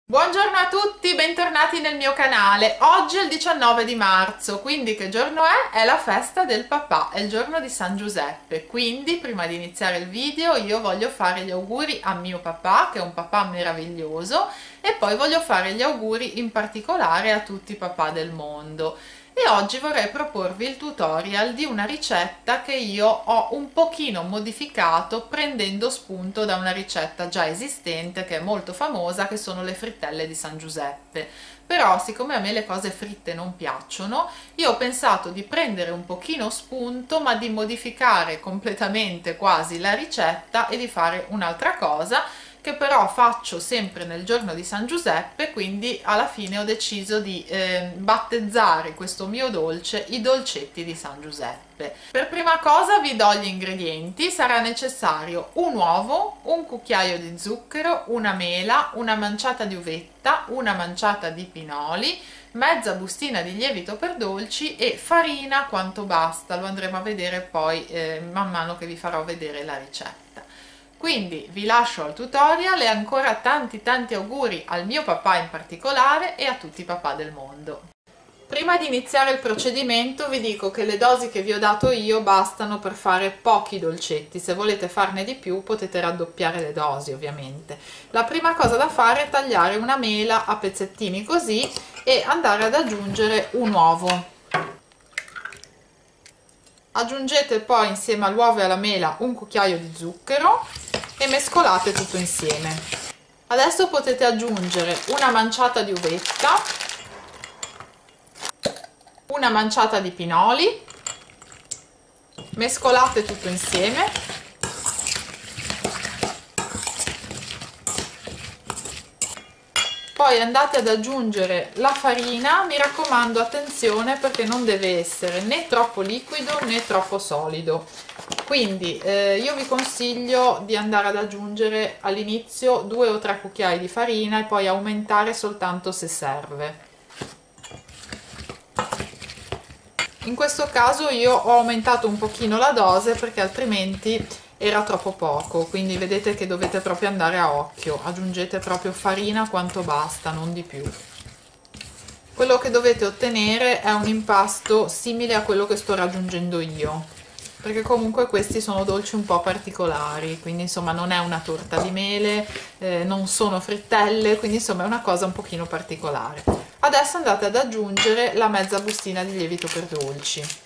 Buongiorno a tutti, bentornati nel mio canale. Oggi è il 19 di marzo, quindi che giorno è? È la festa del papà, è il giorno di San Giuseppe. Quindi prima di iniziare il video io voglio fare gli auguri a mio papà, che è un papà meraviglioso, e poi voglio fare gli auguri in particolare a tutti i papà del mondo. E oggi vorrei proporvi il tutorial di una ricetta che io ho un pochino modificato prendendo spunto da una ricetta già esistente che è molto famosa, che sono le frittelle di San Giuseppe. Però siccome a me le cose fritte non piacciono, io ho pensato di prendere un pochino spunto ma di modificare completamente quasi la ricetta e di fare un'altra cosa che però faccio sempre nel giorno di San Giuseppe, quindi alla fine ho deciso di battezzare questo mio dolce i dolcetti di San Giuseppe. Per prima cosa vi do gli ingredienti. Sarà necessario un uovo, un cucchiaio di zucchero, una mela, una manciata di uvetta, una manciata di pinoli, mezza bustina di lievito per dolci e farina quanto basta. Lo andremo a vedere poi man mano che vi farò vedere la ricetta. Quindi vi lascio al tutorial e ancora tanti auguri al mio papà in particolare e a tutti i papà del mondo. Prima di iniziare il procedimento vi dico che le dosi che vi ho dato io bastano per fare pochi dolcetti. Se volete farne di più potete raddoppiare le dosi, ovviamente. La prima cosa da fare è tagliare una mela a pezzettini così e andare ad aggiungere un uovo. Aggiungete poi insieme all'uovo e alla mela un cucchiaio di zucchero e mescolate tutto insieme. Adesso potete aggiungere una manciata di uvetta, una manciata di pinoli, mescolate tutto insieme. Poi andate ad aggiungere la farina, mi raccomando attenzione perché non deve essere né troppo liquido né troppo solido. Quindi io vi consiglio di andare ad aggiungere all'inizio 2 o 3 cucchiai di farina e poi aumentare soltanto se serve. In questo caso io ho aumentato un pochino la dose perché altrimenti era troppo poco, quindi vedete che dovete proprio andare a occhio, aggiungete proprio farina quanto basta, non di più. Quello che dovete ottenere è un impasto simile a quello che sto raggiungendo io, perché comunque questi sono dolci un po' particolari, quindi insomma non è una torta di mele, non sono frittelle, quindi insomma è una cosa un pochino particolare. Adesso andate ad aggiungere la mezza bustina di lievito per dolci.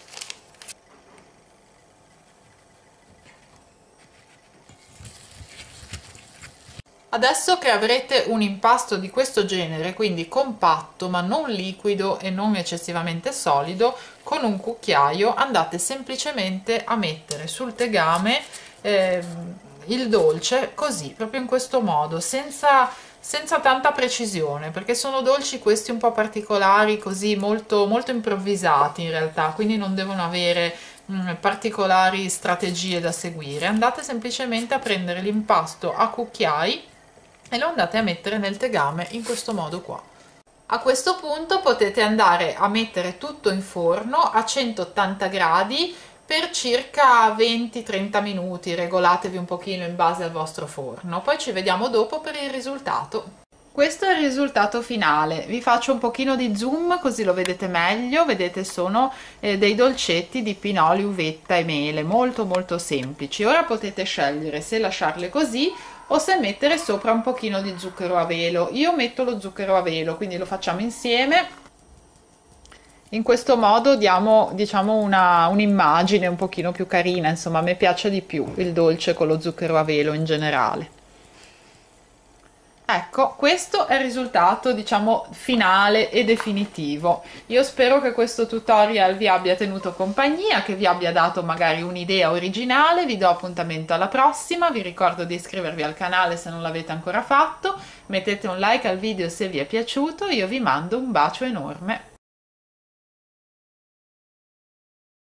Adesso che avrete un impasto di questo genere, quindi compatto ma non liquido e non eccessivamente solido, con un cucchiaio andate semplicemente a mettere sul tegame il dolce così, proprio in questo modo, senza tanta precisione, perché sono dolci questi un po' particolari, così molto improvvisati in realtà, quindi non devono avere particolari strategie da seguire. Andate semplicemente a prendere l'impasto a cucchiai e lo andate a mettere nel tegame in questo modo qua. A questo punto potete andare a mettere tutto in forno a 180 gradi per circa 20-30 minuti, regolatevi un pochino in base al vostro forno, poi ci vediamo dopo per il risultato. Questo è il risultato finale, vi faccio un pochino di zoom così lo vedete meglio. Vedete, sono dei dolcetti di pinoli, uvetta e mele, molto semplici. Ora potete scegliere se lasciarle così o se mettere sopra un pochino di zucchero a velo. Io metto lo zucchero a velo, quindi lo facciamo insieme. In questo modo diamo, diciamo, un'immagine un pochino più carina, insomma a me piace di più il dolce con lo zucchero a velo in generale. Ecco, questo è il risultato, diciamo, finale e definitivo. Io spero che questo tutorial vi abbia tenuto compagnia, che vi abbia dato magari un'idea originale. Vi do appuntamento alla prossima, vi ricordo di iscrivervi al canale se non l'avete ancora fatto, mettete un like al video se vi è piaciuto, io vi mando un bacio enorme.